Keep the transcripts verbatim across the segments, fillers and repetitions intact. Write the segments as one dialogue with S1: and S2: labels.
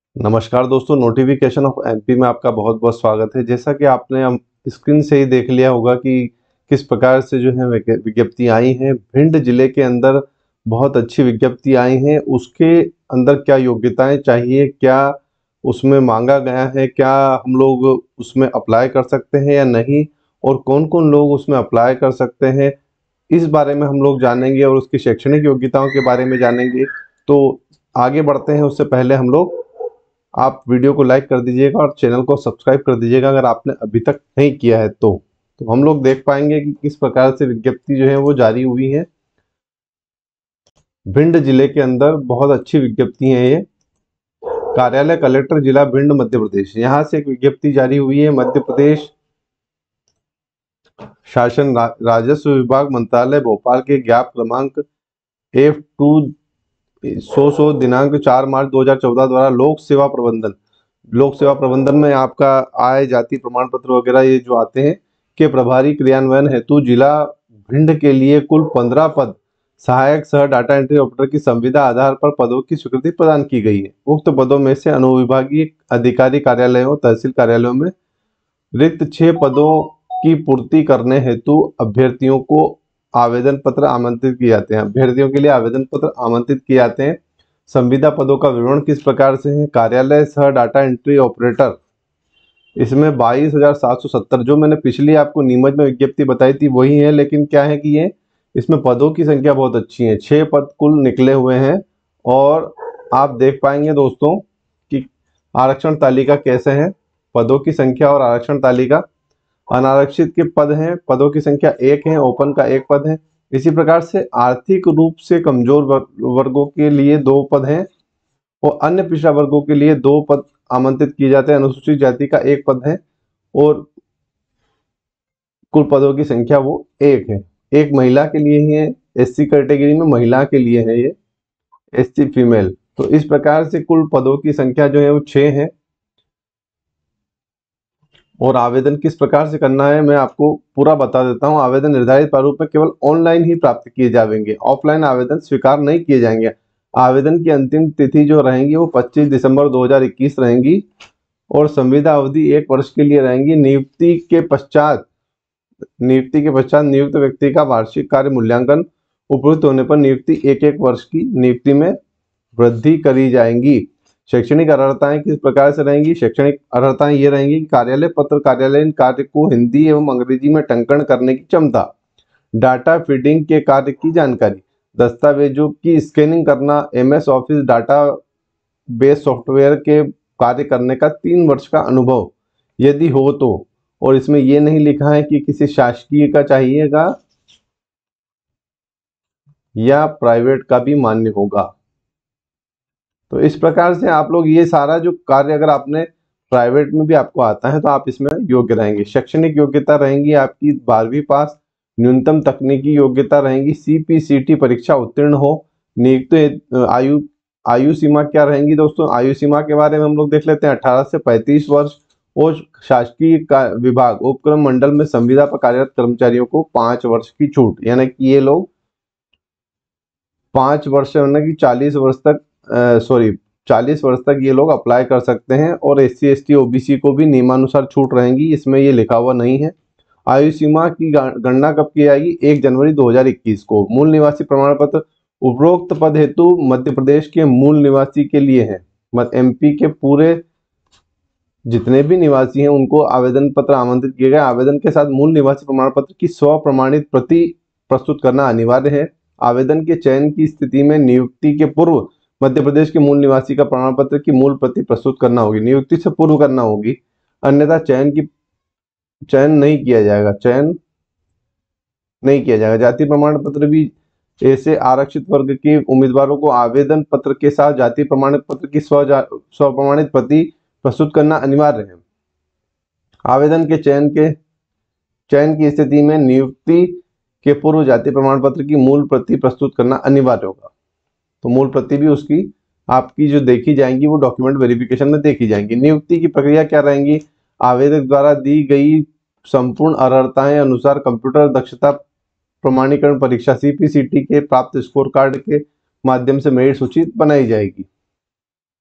S1: नमस्कार दोस्तों, notification of MP में आपका बहुत बहुत स्वागत है। जैसा कि आपने हम स्क्रीन से ही देख लिया होगा कि किस प्रकार से जो है विज्ञप्ति आई हैं। भिंड जिले के अंदर बहुत अच्छी विज्ञप्ति आई हैं। उसके अंदर क्या योग्यताएं चाहिए, क्या उसमें मांगा गया है, क्या हम लोग उसमें अप्लाई कर सकते हैं या नहीं, और कौन कौन लोग उसमें अप्लाई कर सकते हैं, इस बारे में हम लोग जानेंगे और उसकी शैक्षणिक योग्यताओं के बारे में जानेंगे। तो आगे बढ़ते हैं उससे पहले हम लोग, आप वीडियो को लाइक कर दीजिएगा और चैनल को सब्सक्राइब कर दीजिएगा अगर आपने अभी तक नहीं किया है तो तो हम लोग देख पाएंगे कि किस प्रकार से विज्ञप्ति जो है वो जारी हुई है। भिंड जिले के अंदर बहुत अच्छी विज्ञप्ति है ये। कार्यालय कलेक्टर जिला भिंड मध्य प्रदेश, यहाँ से एक विज्ञप्ति जारी हुई है। मध्य प्रदेश शासन रा, राजस्व विभाग मंत्रालय भोपाल के ज्ञाप क्रमांक एफ टू सौ सौ दिनांक चार मार्च दो हज़ार चौदह द्वारा लोक सेवा प्रबंधन लोक सेवा प्रबंधन में आपका आय, जाति प्रमाण पत्र वगैरह ये जो आते हैं के प्रभारी क्रियान्वयन हेतु जिला भिंड के लिए कुल पंद्रह पद सहायक सह डाटा एंट्री ऑपरेटर की संविदा आधार पर पदों की स्वीकृति प्रदान की गई है। उक्त पदों में से अनुविभागीय अधिकारी कार्यालयों, तहसील कार्यालयों में रिक्त छह पदों की पूर्ति करने हेतु अभ्यर्थियों को आवेदन पत्र आमंत्रित किए जाते हैं। अभ्यर्थियों के लिए आवेदन पत्र आमंत्रित किए जाते हैं। संविदा पदों का विवरण किस प्रकार से है। कार्यालय सह डाटा एंट्री ऑपरेटर, इसमें बाईस हजार सात सौ सत्तर, जो मैंने पिछली आपको नीमच में विज्ञप्ति बताई थी वही है, लेकिन क्या है कि ये इसमें पदों की संख्या बहुत अच्छी है। छह पद कुल निकले हुए हैं। और आप देख पाएंगे दोस्तों कि आरक्षण तालिका कैसे है, पदों की संख्या और आरक्षण तालिका। अनारक्षित के पद हैं, पदों की संख्या एक है, ओपन का एक पद है। इसी प्रकार से आर्थिक रूप से कमजोर वर्गों के लिए दो पद हैं और अन्य पिछड़ा वर्गों के लिए दो पद आमंत्रित किए जाते हैं। अनुसूचित जाति का एक पद है और कुल पदों की संख्या वो एक है। एक महिला के लिए ही है, एससी कैटेगरी में महिला के लिए है ये, एससी फीमेल। तो इस प्रकार से कुल पदों की संख्या जो है वो छह है। और आवेदन किस प्रकार से करना है मैं आपको पूरा बता देता हूं। आवेदन निर्धारित प्रारूप में केवल ऑनलाइन ही प्राप्त किए जाएंगे, ऑफलाइन आवेदन स्वीकार नहीं किए जाएंगे। आवेदन की अंतिम तिथि जो रहेंगी वो पच्चीस दिसंबर दो हज़ार इक्कीस रहेंगी और संविदा अवधि एक वर्ष के लिए रहेंगी। नियुक्ति के पश्चात नियुक्ति के पश्चात नियुक्त व्यक्ति का वार्षिक कार्य मूल्यांकन उपयुक्त होने पर नियुक्ति एक एक वर्ष की नियुक्ति में वृद्धि करी जाएंगी। शैक्षणिक अर्हताएं किस प्रकार से रहेंगी। शैक्षणिक अर्हताएं ये रहेंगी कि कार्यालय पत्र कार्यालयीन कार्य को हिंदी एवं अंग्रेजी में टंकण करने की क्षमता, डाटा फीडिंग के कार्य की जानकारी, दस्तावेजों की स्कैनिंग करना, MS office database software के कार्य करने का तीन वर्ष का अनुभव यदि हो तो। और इसमें यह नहीं लिखा है कि किसी शासकीय का चाहिएगा या प्राइवेट का भी मान्य होगा। तो इस प्रकार से आप लोग ये सारा जो कार्य अगर आपने प्राइवेट में भी आपको आता है तो आप इसमें योग्य रहेंगे। शैक्षणिक योग्यता रहेंगी आपकी बारहवीं पास, न्यूनतम तकनीकी योग्यता रहेंगी सीपीसीटी परीक्षा उत्तीर्ण हो। नियुक्त आयु आयु सीमा क्या रहेंगी दोस्तों। आयु सीमा के बारे में हम लोग देख लेते हैं। अठारह से पैंतीस वर्ष और शासकीय विभाग उपक्रम मंडल में संविदा पर कार्यरत कर्मचारियों को पांच वर्ष की छूट, यानी कि ये लोग पांच वर्ष यानी कि चालीस वर्ष तक सॉरी चालीस वर्ष तक ये लोग अप्लाई कर सकते हैं। और S C S T OBC को भी नियमानुसार छूट रहेंगी, इसमें ये लिखा हुआ नहीं है। आयु सीमा की गणना कब की जाएगी, एक जनवरी दो हज़ार इक्कीस को। मूल निवासी प्रमाण पत्र उपरोक्त पद हेतु मध्य प्रदेश के मूल निवासी के लिए है। मत एमपी के पूरे जितने भी निवासी हैं उनको आवेदन पत्र आमंत्रित किए गए। आवेदन के साथ मूल निवासी प्रमाण पत्र की स्व प्रमाणित प्रति प्रस्तुत करना अनिवार्य है। आवेदन के चयन की स्थिति में नियुक्ति के पूर्व मध्य प्रदेश के मूल निवासी का प्रमाण पत्र की मूल प्रति प्रस्तुत करना होगी, नियुक्ति से पूर्व करना होगी, अन्यथा चयन की चयन नहीं किया जाएगा चयन नहीं किया जाएगा। जाति प्रमाण पत्र भी ऐसे आरक्षित वर्ग के उम्मीदवारों को आवेदन पत्र के साथ जाति प्रमाण पत्र की स्व स्व प्रमाणित प्रति प्रस्तुत करना अनिवार्य है। आवेदन के चयन के चयन की स्थिति में नियुक्ति के पूर्व जाति प्रमाण पत्र की मूल प्रति प्रस्तुत करना अनिवार्य होगा। तो मूल प्रति भी उसकी आपकी जो देखी जाएंगी वो डॉक्यूमेंट वेरिफिकेशन में देखी जाएंगी। नियुक्ति की प्रक्रिया क्या रहेंगी। आवेदक द्वारा दी गई संपूर्ण अर्हताएं अनुसार कंप्यूटर दक्षता प्रमाणीकरण परीक्षा सीपीसीटी के प्राप्त स्कोर कार्ड के माध्यम से मेरिट सूची बनाई जाएगी।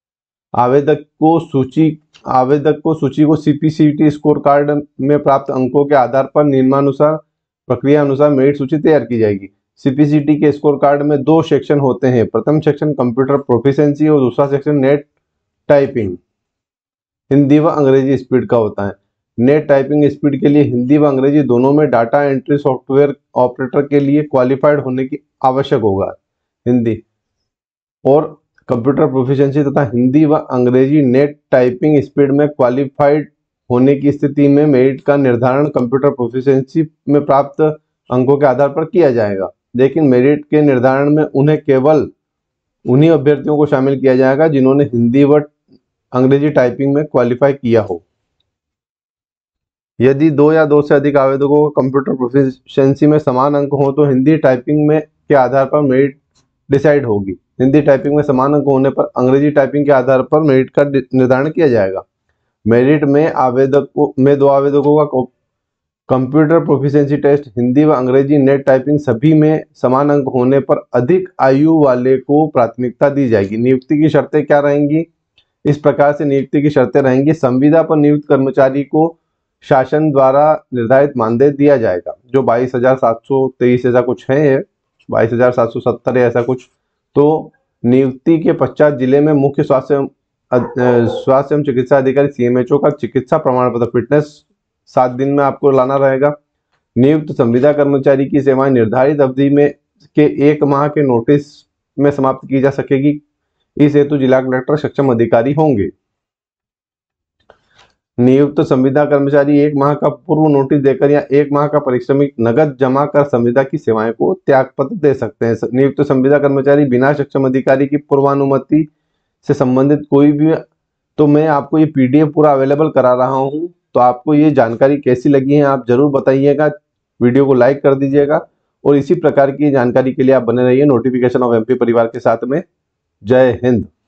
S1: आवेदक को सूची आवेदक को सूची को सीपीसीटी स्कोर कार्ड में प्राप्त अंकों के आधार पर नियमानुसार प्रक्रिया अनुसार मेरिट सूची तैयार की जाएगी। सीपीसीटी के स्कोर कार्ड में दो सेक्शन होते हैं। प्रथम सेक्शन कंप्यूटर प्रोफिशिएंसी और दूसरा सेक्शन नेट टाइपिंग हिंदी व अंग्रेजी स्पीड का होता है। नेट टाइपिंग स्पीड के लिए हिंदी व अंग्रेजी दोनों में डाटा एंट्री सॉफ्टवेयर ऑपरेटर के लिए क्वालिफाइड होने की आवश्यक होगा। हिंदी और कंप्यूटर प्रोफिशिएंसी तथा हिंदी व अंग्रेजी नेट टाइपिंग स्पीड में क्वालिफाइड होने की स्थिति में मेरिट का निर्धारण कंप्यूटर प्रोफिशिएंसी में प्राप्त अंकों के आधार पर किया जाएगा। लेकिन मेरिट के निर्धारण में उन्हें केवल उन्हीं अभ्यर्थियों को शामिल किया जाएगा जिन्होंने हिंदी व अंग्रेजी टाइपिंग में क्वालिफाई किया हो। यदि दो या दो से अधिक आवेदकों को कंप्यूटर प्रोफिशिएंसी में समान अंक हो तो हिंदी टाइपिंग में के आधार पर मेरिट डिसाइड होगी। हिंदी टाइपिंग में समान अंक होने पर अंग्रेजी टाइपिंग के आधार पर मेरिट का निर्धारण किया जाएगा। मेरिट में आवेदकों में दो आवेदकों का कंप्यूटर प्रोफिशिएंसी टेस्ट हिंदी व अंग्रेजी नेट टाइपिंग सभी में समान अंक होने पर अधिक आयु वाले को प्राथमिकता दी जाएगी। नियुक्ति की शर्तें क्या रहेंगी? इस प्रकार से नियुक्ति की शर्तें रहेंगी। संविदा पर नियुक्त कर्मचारी को शासन द्वारा निर्धारित मानदेय दिया जाएगा जो बाईस हजार सात सौ तेईस ऐसा कुछ है, बाईस हजार सात सौ सत्तर है ऐसा कुछ। तो नियुक्ति के पश्चात जिले में मुख्य स्वास्थ्य स्वास्थ्य एवं चिकित्सा अधिकारी सीएमएचओ का चिकित्सा प्रमाण पत्र फिटनेस सात दिन में आपको लाना रहेगा। नियुक्त संविदा कर्मचारी की सेवाएं निर्धारित अवधि में के एक माह के नोटिस में समाप्त की जा सकेगी। इस हेतु जिला कलेक्टर सक्षम अधिकारी होंगे। नियुक्त संविदा कर्मचारी एक माह का पूर्व नोटिस देकर या एक माह का पारिश्रमिक नगद जमा कर संविदा की सेवाएं को त्यागपत्र दे सकते हैं। नियुक्त संविदा कर्मचारी बिना सक्षम अधिकारी की पूर्वानुमति से संबंधित कोई भी, तो मैं आपको ये पीडीएफ पूरा अवेलेबल करा रहा हूं, तो आपको ये जानकारी कैसी लगी है आप जरूर बताइएगा। वीडियो को लाइक कर दीजिएगा और इसी प्रकार की जानकारी के लिए आप बने रहिए नोटिफिकेशन ऑफ एमपी परिवार के साथ में। जय हिंद।